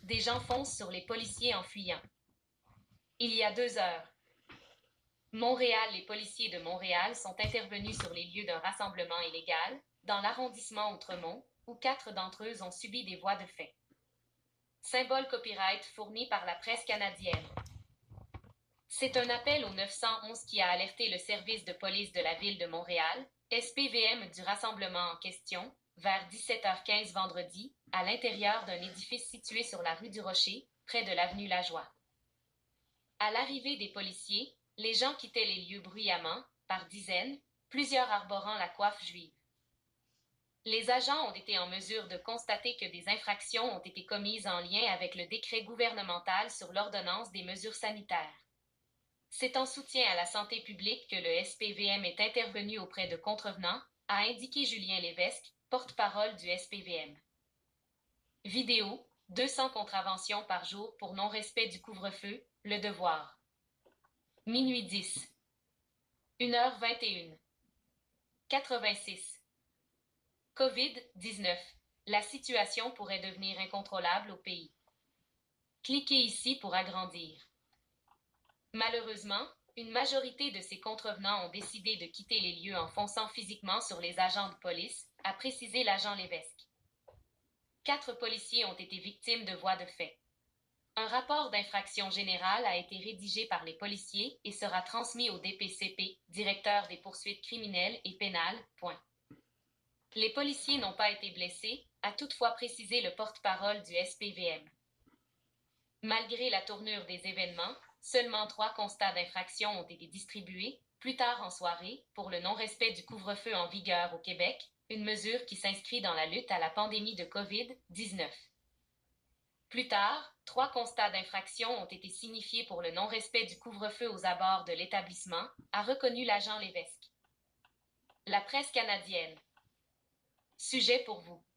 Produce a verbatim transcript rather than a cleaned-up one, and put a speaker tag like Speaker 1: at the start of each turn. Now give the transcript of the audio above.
Speaker 1: Des gens foncent sur les policiers en fuyant. Il y a deux heures. Montréal, les policiers de Montréal sont intervenus sur les lieux d'un rassemblement illégal, dans l'arrondissement Outremont, où quatre d'entre eux ont subi des voies de fait. Symbole copyright fourni par la presse canadienne. C'est un appel au neuf cent onze qui a alerté le service de police de la ville de Montréal, S P V M, du rassemblement en question, vers dix-sept heures quinze vendredi, à l'intérieur d'un édifice situé sur la rue du Rocher, près de l'avenue Lajoie. À l'arrivée des policiers, les gens quittaient les lieux bruyamment, par dizaines, plusieurs arborant la coiffe juive. Les agents ont été en mesure de constater que des infractions ont été commises en lien avec le décret gouvernemental sur l'ordonnance des mesures sanitaires. C'est en soutien à la santé publique que le S P V M est intervenu auprès de contrevenants, a indiqué Julien Lévesque, porte-parole du S P V M. Vidéo, deux cents contraventions par jour pour non-respect du couvre-feu, Le Devoir. Minuit dix. une heure vingt et une. quatre-vingt-six. covid dix-neuf. La situation pourrait devenir incontrôlable au pays. Cliquez ici pour agrandir. Malheureusement, une majorité de ces contrevenants ont décidé de quitter les lieux en fonçant physiquement sur les agents de police, a précisé l'agent Lévesque. Quatre policiers ont été victimes de voies de fait. Un rapport d'infraction générale a été rédigé par les policiers et sera transmis au D P C P, directeur des poursuites criminelles et pénales, point. Les policiers n'ont pas été blessés, a toutefois précisé le porte-parole du S P V M. Malgré la tournure des événements, seulement trois constats d'infraction ont été distribués, plus tard en soirée, pour le non-respect du couvre-feu en vigueur au Québec, une mesure qui s'inscrit dans la lutte à la pandémie de covid dix-neuf. Plus tard, trois constats d'infraction ont été signifiés pour le non-respect du couvre-feu aux abords de l'établissement, a reconnu l'agent Lévesque. La presse canadienne. Sujet pour vous.